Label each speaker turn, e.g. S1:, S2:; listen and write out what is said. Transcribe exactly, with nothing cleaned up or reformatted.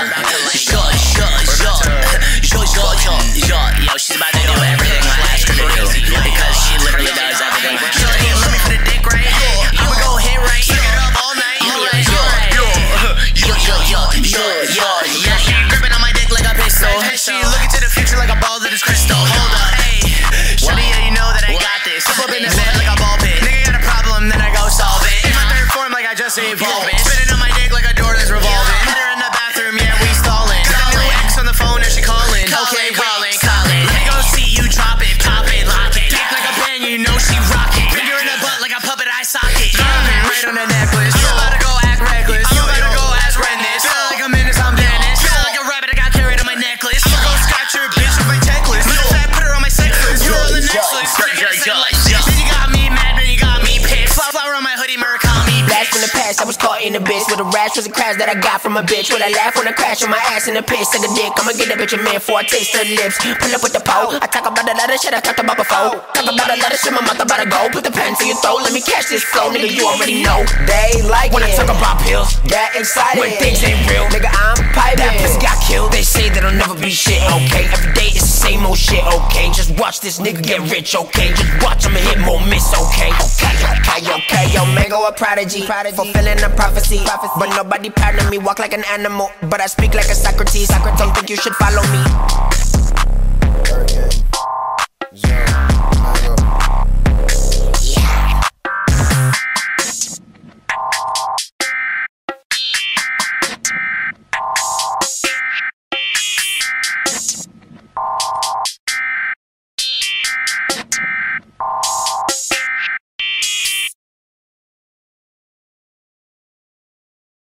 S1: Yo, yo, yo, yo, yo, yo, yo, yo, she's about to do everything I asked her to do because she literally does everything. Yo, hey, let me put a dick right here. I'ma go hit right here. Suck it up all night. Yo, yo, yo, yo, yo, yo, yo, yeah, she gripping on my dick like a pistol. She looking to the future like a ball that is crystal. Hold up, hey, shorty, yeah, you know that I got this. Step up in the bed like a ball pit. Nigga got a problem, then I go solve it. In my third form, like I just evolved it. Spinning on my dick like a door that's revolving. Hit her in the bathroom, yeah, we stalling. Got a new ex on the phone, and she calling. Okay, calling, calling. Let me go see you drop it, pop it, lock it. Dick like a pen, you know she rock it. Finger in the butt like a puppet eye socket. Yeah, right on the necklace. I'm about to go act reckless. I'm about to go ask Rennis. Feel like a menace, I'm Dennis. Feel like a rabbit, I got carried on my necklace. I'ma go scotch your bitch with my checklist. Matter of fact, put her on my sex list. Put her on the next list. Then you got me mad, then you got me pissed. Flower on my hoodie, Murakami.
S2: Blast from the past, I was caught in the bitch with a rash was a crash that I got from a bitch. When I laugh when I crash on my ass in the piss, suck a dick. I'ma get that bitch a man before I taste her lips. Pull up with the pole. I talk about a lot of shit I talked about before. Talk about a lot of shit my mouth about to go. Put the pen to your throat, let me catch this flow, nigga. You already know. They like when
S3: it.
S2: I talk about pills, get excited
S3: when things ain't real,
S2: nigga. I'm piping.
S3: That pussy got killed. They say that I'll never be shit. Okay, every day it's the same old shit. Okay, just watch this nigga get rich. Okay, just watch I'ma hit more miss. Okay, okay, okay, okay.
S2: Yo, Mango a prodigy, prodigy. Fulfilling a prophecy. prophecy. But nobody proud of me. Walk like an animal, but I speak like a Socrates. Socrates, don't think you should follow me.